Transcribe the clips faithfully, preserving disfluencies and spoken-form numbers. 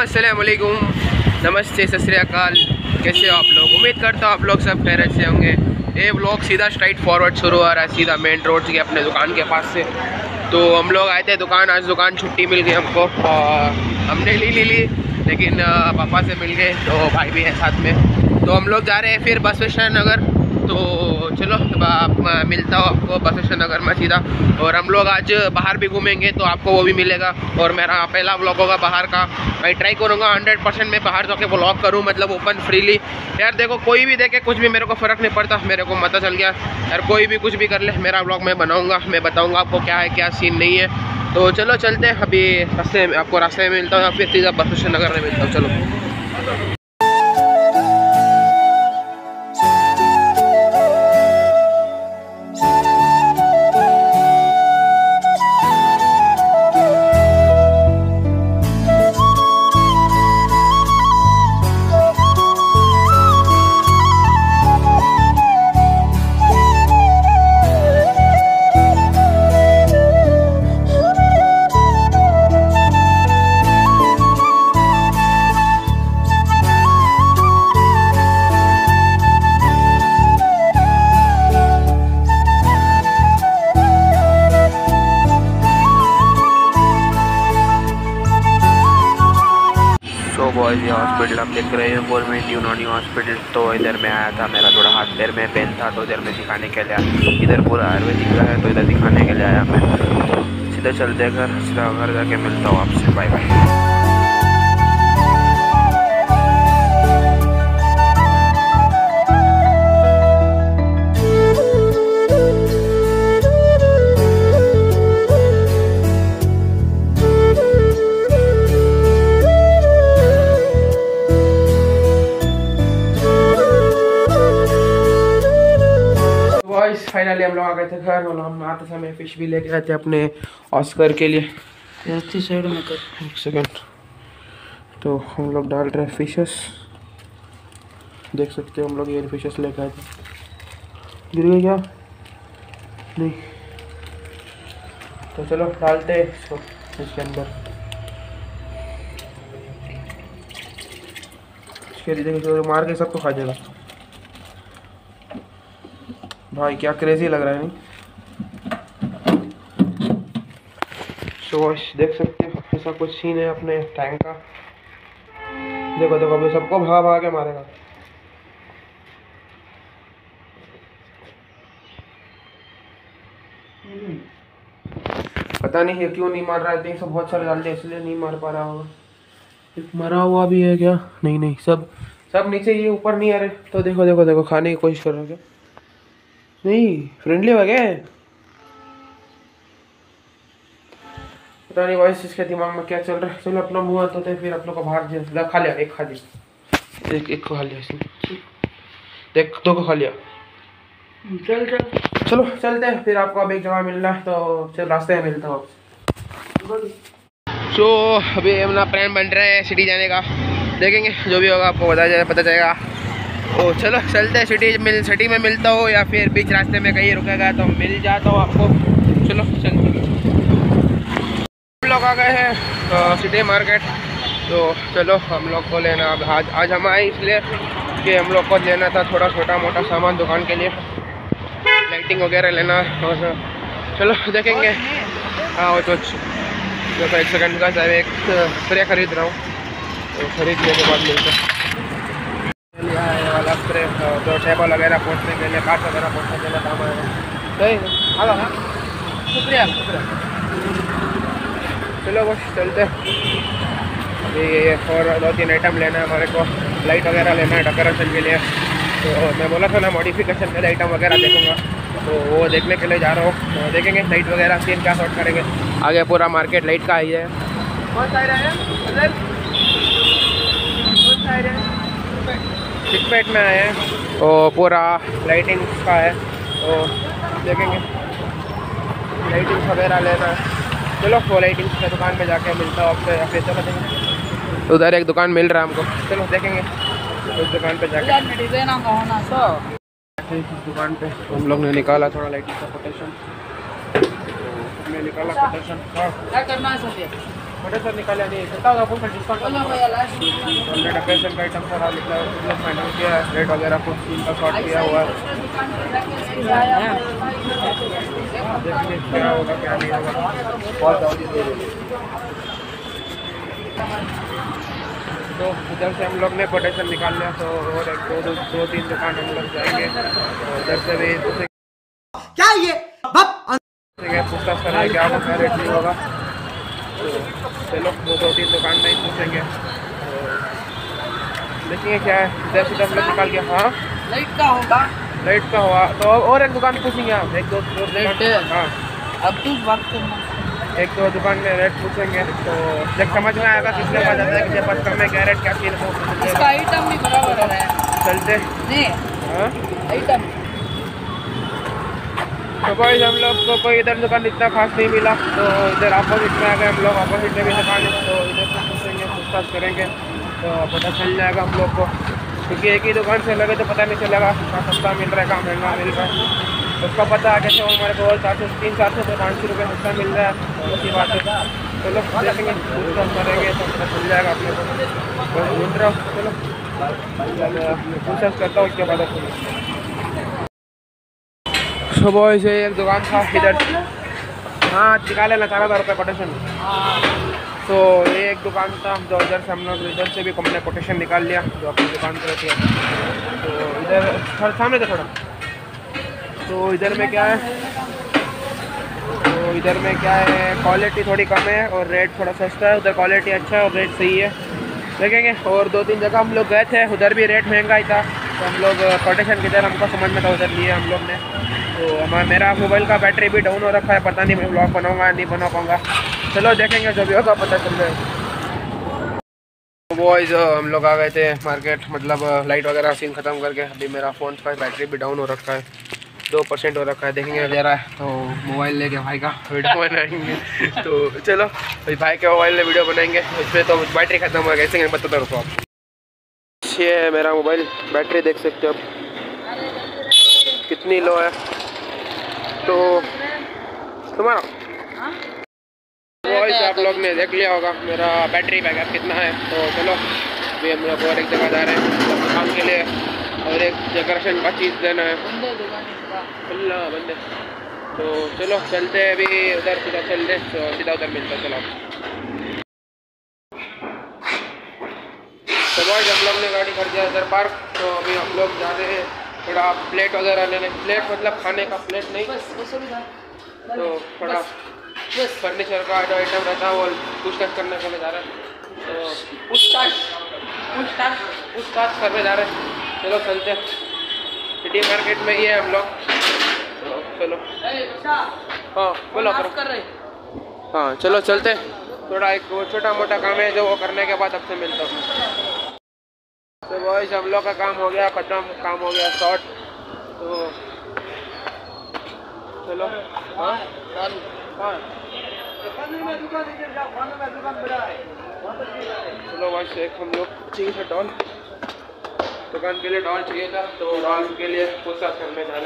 अस्सलाम वालेकुम, नमस्ते, सत श्री अकाल। कैसे हो आप लोग? उम्मीद करता हूँ आप लोग सब खैरियत से होंगे। ये व्लॉग सीधा स्ट्राइट फॉरवर्ड शुरू हो रहा है, सीधा मेन रोड के अपने दुकान के पास से। तो हम लोग आए थे दुकान, आज दुकान छुट्टी मिल गई हमको। हमने ली ली ली लेकिन पापा से मिल गए, तो भाई भी है साथ में। तो हम लोग जा रहे हैं फिर बस स्टैंड नगर। तो चलो आप मिलता हूँ आपको बस स्टैंड नगर में सीधा। और हम लोग आज बाहर भी घूमेंगे तो आपको वो भी मिलेगा। और मेरा पहला व्लॉग होगा बाहर का। मैं ट्राई करूँगा हंड्रेड परसेंट मैं बाहर जाके व्लॉग करूँ, मतलब ओपन फ्रीली। यार देखो, कोई भी देखे कुछ भी, मेरे को फ़र्क नहीं पड़ता। मेरे को पता चल गया यार, कोई भी कुछ भी कर ले, मेरा व्लॉग मैं बनाऊँगा, मैं बताऊँगा आपको क्या है क्या सीन नहीं है। तो चलो चलते हैं। अभी रास्ते में आपको रास्ते में मिलता हूँ या फिर सीधा बस स्टैंड नगर में मिलता हूँ। चलो। बॉयज़, ये हॉस्पिटल आप देख रहे हैं, गवर्नमेंट यूनानी हॉस्पिटल। तो इधर में आया था, मेरा थोड़ा हाथ पैर में पेन था, तो इधर में दिखाने के लिए आया। इधर पूरा आयुर्वेदिक का है, तो इधर दिखाने के लिए आया मैं। तो सीधा चलते घर, सीधा घर जाके मिलता हूँ आपसे। Bye bye. फाइनली हम लोग आ गए थे घर, और हम आते समय फिश भी लेके आए थे अपने ऑस्कर के लिए। साइड में कर एक सेकेंड। तो हम लोग डाल रहे हैं फिशेस, देख सकते हो हम लोग ये फिशेस लेके आए थे। गिर गए क्या? नहीं। तो चलो डालते हैं इसको इसके अंदर। इसके लिए देखो, मार के सबको खा जाएगा भाई। क्या क्रेजी लग रहा है नहीं? तो देख सकते हो ऐसा कुछ सीन है अपने टैंक का। देखो देखो, अभी सबको भगा भगा के मारेगा। पता नहीं है क्यों नहीं मार रहा है। सब बहुत सारे डाल दिए इसलिए नहीं मार पा रहा होगा। एक मरा हुआ भी है क्या? नहीं नहीं, सब सब नीचे, ये ऊपर नहीं आ रहे। तो देखो देखो देखो, खाने की कोशिश कर रहा है क्या? नहीं, फ्रेंडली हो गया। पता नहीं वॉइस इसके दिमाग में क्या चल रहा है। चलो अपना मुंह हाथ धोते, फिर अपनों को बाहर खा लिया। एक खा लिया, एक एक को खा लिया इसने। देख, दो को खा लिया। चल चल चलो चलते हैं, फिर आपको अब एक जगह मिलना है, तो चल रास्ते में मिलता हूँ। सो so, अभी अपना प्लान बन रहा है सिटी जाने का। देखेंगे जो भी होगा आपको बता जाए पता चलेगा। ओ चलो चलते हैं, सिटी मिल सिटी में मिलता हो या फिर बीच रास्ते में कहीं रुकेगा तो मिल जाता हूँ आपको। चलो चलते। हम लोग आ गए हैं सिटी मार्केट। तो चलो हम लोग को लेना अब आज आज हम आए इसलिए कि हम लोग को लेना था थोड़ा छोटा मोटा सामान दुकान के लिए, लाइटिंग वगैरह लेना। और चलो देखेंगे। हाँ वो तो देखो, एक सेकंड का सर, एक स्प्रे खरीद रहा हूँ, तो खरीदने के बाद मिलता है वाला स्प्रे। तो टेबल वगैरह पोछने के लिए, कांच वगैरह पोछने के लिए काम आएगा। सही हेलो, हाँ शुक्रिया शुक्रिया। चलो बस चलते। अभी और दो तीन आइटम लेना है हमारे को, लाइट वगैरह लेना है डेकोरेशन के लिए। तो मैं बोला था ना मॉडिफिकेशन के आइटम वगैरह देखूँगा, तो वो देखने के लिए जा रहा हूँ। तो देखेंगे लाइट वगैरह सीन क्या शॉर्ट करेंगे। आगे पूरा मार्केट लाइट का ही है। कौन सा एरिया है? कौन सा एरिया है? चिकपेट में आए हैं, तो पूरा लाइटिंग का है, तो देखेंगे लाइटिंग वगैरह लेना है। चलो वो लाइटिंग की दुकान पे जाके मिलता हूँ आपसे, या फिर चलो देखेंगे। उधर एक दुकान मिल रहा है हमको, चलो देखेंगे उस दुकान पे जाके। इस दुकान पे हम लोग ने निकाला थोड़ा लाइटिंग का कोटेशन, तो हमने निकाला कोटेशन। क्या करना है सर? कोटेशन निकाले नहीं कितना होगा कुछ डिस्काउंट हंड्रेड अकेशन का आइटम सारा निकला मतलब फाइनल किया रेट वगैरह कुछ तीन का शॉर्ट किया हुआ है। देखिए क्या होगा क्या नहीं होगा बहुत जल्दी। तो इधर से हम लोग ने कोटेशन निकाल लिया तो और एक दो दो, दो तीन दुकान हम लोग जाएंगे तो इधर से भी उसे क्या ये पूछताछ करेंगे क्या होगा रेट नहीं होगा तो चलो वो दो तीन दुकान नहीं पूछेंगे तो देखेंगे क्या है। इधर से हम लोग निकाल के हाँ लाइट का होगा लाइट का हुआ तो और एक दुकान पूछेंगे आप एक दो दो दुकान हाँ अब तू बात करना एक दो दुकान में रेट पूछेंगे तो जब समझ में आएगा किसने बात आता है कि जब कस्टमर में क्या रेट क्या चीज़ वो इसका आइटम भी बराबर है चलते नहीं हाँ आइटम। तो कोई हम लोग को कोई इधर दुकान इतना खास नहीं मिला तो इधर अपोजिट में आ गए हम लोग अपोजिट में भी दुकान है तो इधर से पूछेंगे पूछताछ करेंगे तो पता चल जाएगा हम लोग को क्योंकि एक ही दुकान से लगे तो पता नहीं चलेगा कहाँ सस्ता मिल रहा है कहाँ महंगा मिल रहा है उसका पता है कैसे हमारे को चार सौ तीन चार सौ पाँच सौ रुपये सस्ता मिल रहा है तो उसी बात है चलो देखेंगे पूछताछ करेंगे तो पता चल जाएगा अपने को बस ढूंढ रहा हूँ चलो पूछताछ करता हूँ उसके बाद सुबह से एक दुकान था इधर हाँ निकाले ना चार हज़ार रुपये कोटेशन तो ये एक दुकान था जो इधर से हम लोग इधर से भी हमने कोटेशन निकाल लिया जो अपनी दुकान पर रहती है तो इधर थोड़ा सामने था थोड़ा तो इधर में क्या है तो इधर में क्या है क्वालिटी थोड़ी कम है और रेट थोड़ा सस्ता है उधर क्वालिटी अच्छा है और रेट सही है देखेंगे। और दो तीन जगह हम लोग गए थे उधर भी रेट महंगा ही था तो हम लोग कोटेशन किधर हमको समझ में था उधर लिए हम लोग ने तो हमारा मेरा मोबाइल का बैटरी भी डाउन हो रखा है पता नहीं मैं ब्लॉग बनाऊंगा नहीं बना पाऊंगा चलो देखेंगे जो भी होगा पता चल जाएगा। बॉयज हम लोग आ गए थे मार्केट मतलब लाइट वगैरह सीन ख़त्म करके अभी मेरा फ़ोन का बैटरी भी डाउन हो रखा है दो परसेंट हो रखा है देखेंगे दे रहा है तो मोबाइल लेके भाई का वीडियो बनाएंगे तो चलो भाई भाई के मोबाइल में वीडियो बनाएंगे उसमें तो बैटरी ख़त्म हो गया कैसे बताता रुको आप ये है मेरा मोबाइल बैटरी देख सकते हो आप कितनी लो है तो तुम्हारा वॉइस आप लोग ने देख लिया होगा मेरा बैटरी बैकअप कितना है तो चलो अभी हम लोग और एक जगह जा रहे हैं दुकान के लिए और एक डेकोरेशन का चीज़ देना है खुल्ला बंदे तो चलो चलते हैं अभी उधर सीधा चल रहे तो सीधा उधर मिलता चलो तो बॉयज हम लोग ने गाड़ी कर दिया इधर पार्क तो अभी हम लोग जा रहे हैं थोड़ा प्लेट वगैरह लेने प्लेट मतलब खाने का प्लेट नहीं तो थोड़ा फर्नीचर का जो आइटम रहता है वो पूछताछ करने के लिए जा रहे हैं तो पूछताछ पूछताछ पूछताछ करने जा रहे हैं चलो चलते सिटी मार्केट में ही है हम लोग तो चलो हाँ बोलो करो हाँ चलो चलते थोड़ा एक छोटा मोटा काम है जो वो करने के बाद आपसे मिलता हूँ। तो बॉयज हम लोग का काम हो गया खत्म काम हो गया शॉर्ट तो चलो हाँ हाँ चलो बस एक हम लोग चाहिए था डॉल दुकान के लिए डॉल चाहिए था तो डॉल के लिए पूछताछ करने जाने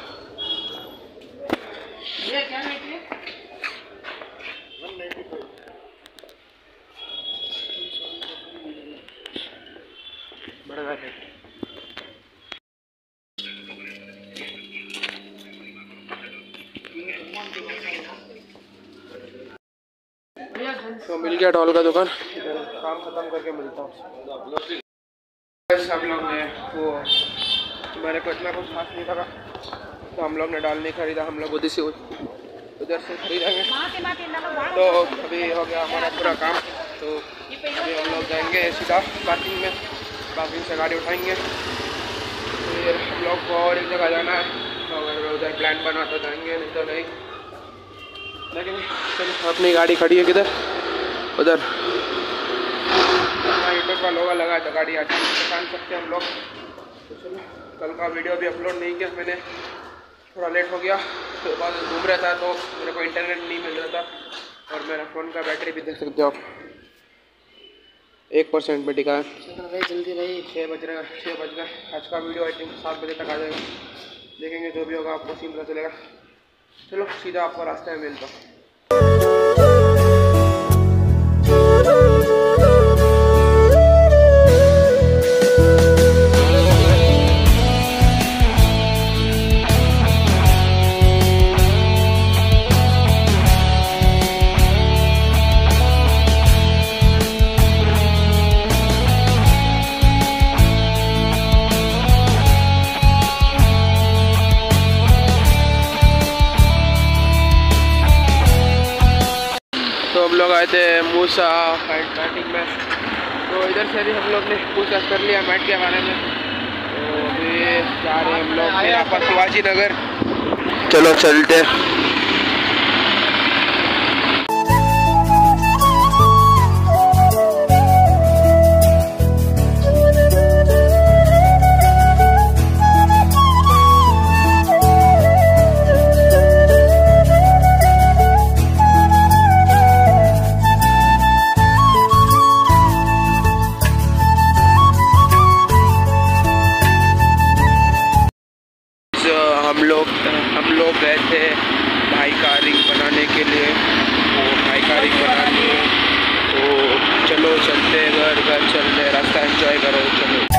ये क्या है बड़ा है तो मिल गया डॉल का दुकान काम खत्म करके मिलता हूँ। हम लोग ने वो मेरे को इतना कुछ खास नहीं लगा तो हम लोग ने डॉल नहीं खरीदा हम लोग उधर से उधर से खरीदेंगे तो अभी हो गया हमारा पूरा काम तो अभी हम लोग जाएंगे सीधा पार्किंग में पार्किंग से गाड़ी उठाएंगे फिर हम लोग को और एक जगह जाना है तो अगर उधर प्लान बना तो जाएंगे नहीं तो नहीं लेकिन चलो अपनी गाड़ी खड़ी है किधर उधर यूट्यूब का लोगो लगा तो गाड़ी आज पहचान सकते हैं हम लोग तो चलो कल का वीडियो भी अपलोड नहीं किया मैंने थोड़ा लेट हो गया तो बाद घूम रहा था तो मेरे को इंटरनेट नहीं मिल रहा था और मेरा फ़ोन का बैटरी भी देख सकते हो आप एक परसेंट में टिका है जल्दी भाई छः बज रहे हैं छः बज गए आज का वीडियो आई थिंक सात बजे तक आ जाएगा देखेंगे जो भी होगा आपको सीन पता चलेगा चलो सीधा आपको रास्ते में मिलता हूँ। हम लोग आए थे मूसा स्टार्टिंग में, तो इधर से भी हम लोग ने पूछताछ कर लिया मैट के बारे में। तो अभी जा रहे हैं हम लोग यहाँ पर शिवाजी नगर। चलो चलते। हम लोग हम लोग गए थे भाई का रिंग बनाने के लिए, वो भाई का रिंग बना लिए। तो चलो चलते घर घर चलते, रास्ता एंजॉय करो चलो।